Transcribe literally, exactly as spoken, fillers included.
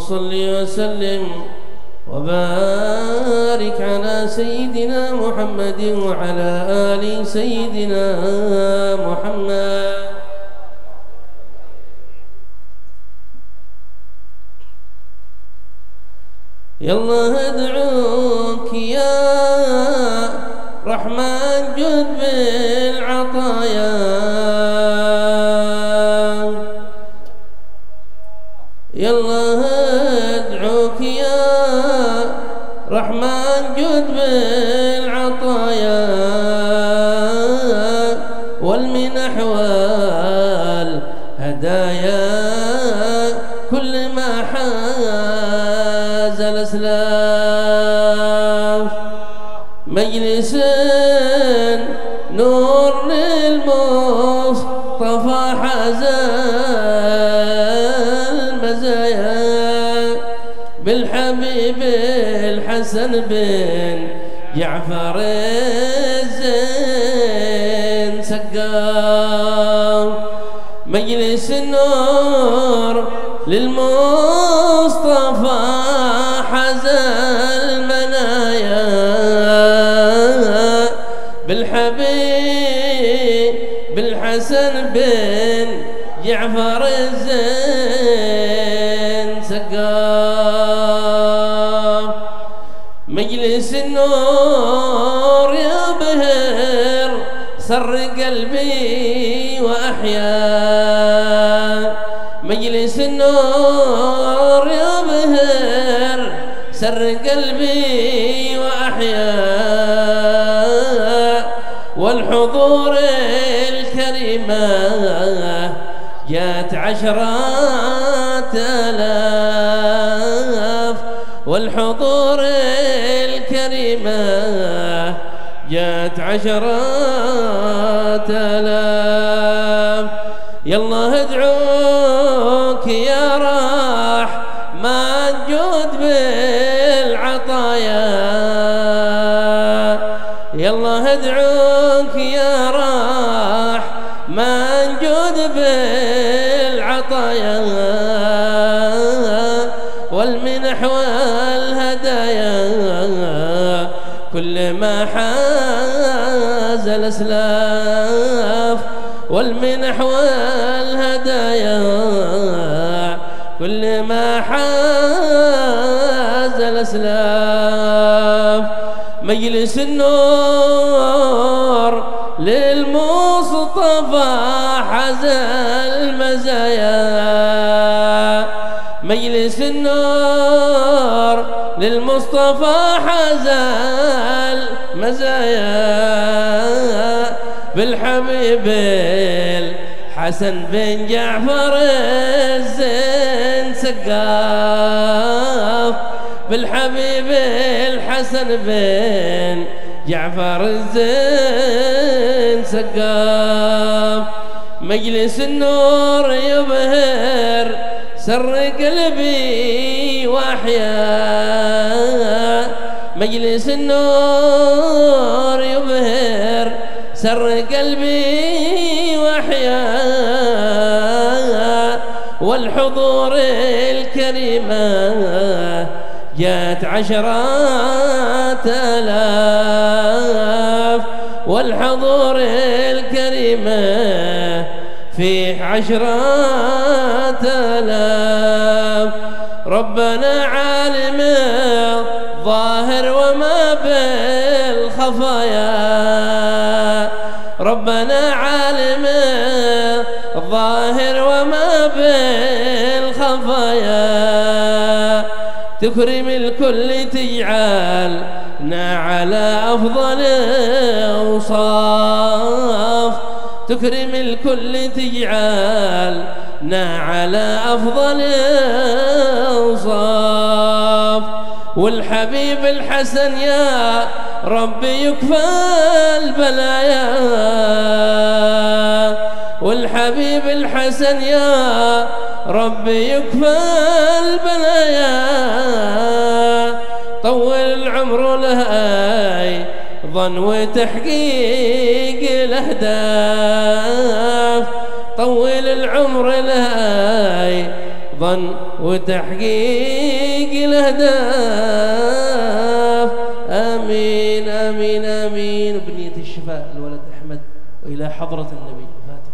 صل وسلم وبارك على سيدنا محمد وعلى آل سيدنا محمد. يا الله ادعوك يا رحمن جد بالعطايا، يا الله ادعوك يا رحمن جد بالعطايا والمنح والهدايا كل ما حاز الاسلاف. مجلس نور للمصطفى حاز المزايا بالحبيب الحسن بن جعفر الزين سقاف. مجلس النور للمصطفى حاز المنايا بالحبيب بالحسن بن جعفر الزين سقاف. مجلس النور يبهر سر قلبي وأحيا، مجلس النور يبهر سر قلبي وأحيا والحضور الكريمة جات عشرات آلاف، والحضور الكريمة جات عشرات آلاف. يا الله ادعوك يا رحمن جود بالعطايا، يا الله ادعوك يا رحمن جود بالعطايا والمنح والهدايا كل ما حاز الاسلاف. والمنح والهدايا كل ما حاز الاسلاف. مجلس النور للمصطفى حاز المزايا، مجلس النور للمصطفى حاز المزايا بالحبيب الحسن بن جعفر الزين سقاف. بالحبيب الحسن بن جعفر الزين سقاف. مجلس النور يبهر سر قلبي وأحيا، مجلس النور يبهر سر قلبي وأحيا والحضور الكريمة جات عشرات آلاف، والحضور الكريمة فيه عشرات آلاف. ربنا عالم الظاهر وما بالخفايا، ربنا عالم الظاهر وما بالخفايا تكرم الكل تجعلنا على أفضل أوصاف، تكرم الكل تجعلنا على أفضل أوصاف. والحبيب الحسن يا ربي يكفى البلايا، والحبيب الحسن يا ربي يكفى البلايا. طول العمر له أيضا وتحقيق الأهداف، طول العمر له أيضا ظن وتحقيق الأهداف. آمين آمين آمين. بنية الشفاء الولد أحمد وإلى حضرة النبي. فاتح.